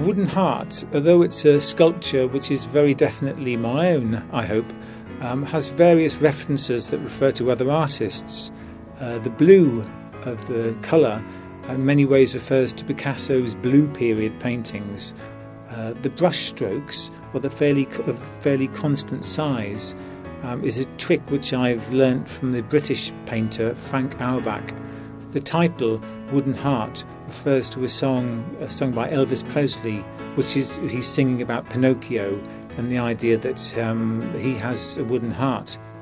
Wooden Heart, although it's a sculpture which is very definitely my own, I hope, has various references that refer to other artists. The blue of the colour in many ways refers to Picasso's blue period paintings. The brush strokes, or the fairly constant size, is a trick which I've learnt from the British painter Frank Auerbach. The title, Wooden Heart, refers to a song sung by Elvis Presley, which is he's singing about Pinocchio and the idea that he has a wooden heart.